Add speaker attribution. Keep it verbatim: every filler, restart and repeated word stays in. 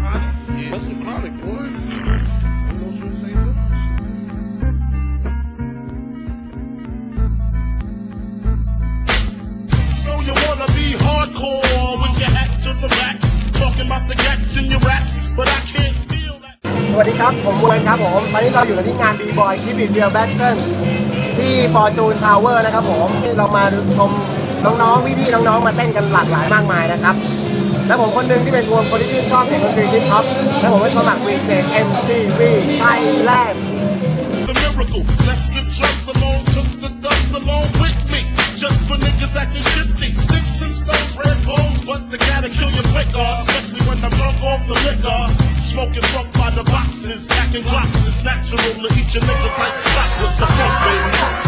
Speaker 1: chronic. Yeah. What's the chronic, boy? Ain't no such thing as so you wanna be hardcore with your hat to the back, talking about the gats in your raps, but I can't feel that.
Speaker 2: สวัสดีครับผมมวยครับผมตอนนี้เราอยู่ที่งานบีบอยคิปอิทเดียแบทเทิลที่ฟอร์จูนทาวเวอร์นะครับผมที่เรามาชมน้องๆพี่ๆน้องๆมาเต้นกันหลากหลายมากมายนะครับและผมคนหนึ่งที่เป็นคนที่ชื่นชอบเสียงดนตรีฮิปฮอปและผมก็สมัครวีเจ เอ็ม ที วี Thailand
Speaker 1: The miracle left the drugs alone, took the dubs along with me. Just for niggas acting shifty, sticks and stones, red bones, but they gotta kill you quicker, especially when I'm drunk off the liquor. Smoking funk by the boxes, packing boxes, natural to eat your niggas like chocolates. The funk, baby.